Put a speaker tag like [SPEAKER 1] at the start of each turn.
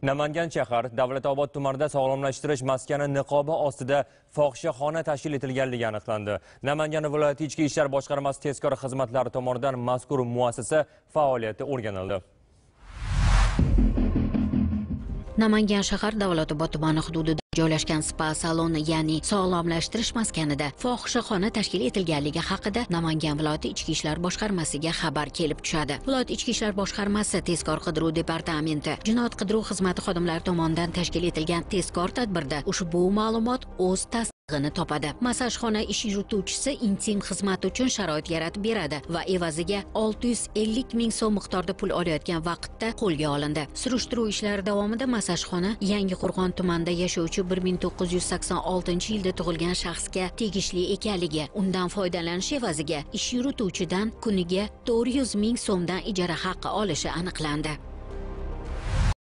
[SPEAKER 1] Namangan shahar Davlatobod tumanida sog'lomlashtirish maskani niqobi ostida fohishaxona tashkil etilganligi aniqlandi. Namangan viloyati Ichki ishlar boshqarmasi tezkor xizmatlari tomonidan mazkur muassasa faoliyati o'rganildi.
[SPEAKER 2] Namangan shahar Davlatobod tumani hududida joylashgan spa saloni, ya'ni sog'lomlashtirish maskanida fohishaxona tashkil etilganligi haqida Namangan viloyati Ichki ishlar boshqarmasiga xabar kelib tushadi. Viloyat Ichki ishlar boshqarmasi tezkor qidiruv departamenti jinoyat qidiruv xizmati xodimlari tomonidan tashkil etilgan tezkor tadbirda ushbu ma'lumot o'z tasdig'ini topadi. Massajxona ish yurituvchisi intim xizmat uchun sharoit yaratib beradi va evaziga 650 ming so'm miqdorda pul olayotgan vaqtda qo'lga olindi. Surishtiruv ishlari davomida massajxona Yangiqo'rg'on tumanida yashovchi 1986 yilda tug'ilgan shaxsga tegishli ekanligi, undan foydalanish evaziga ish yurituvchidan kuniga 400 ming so'mdan ijara haqqi olishi aniqlandi.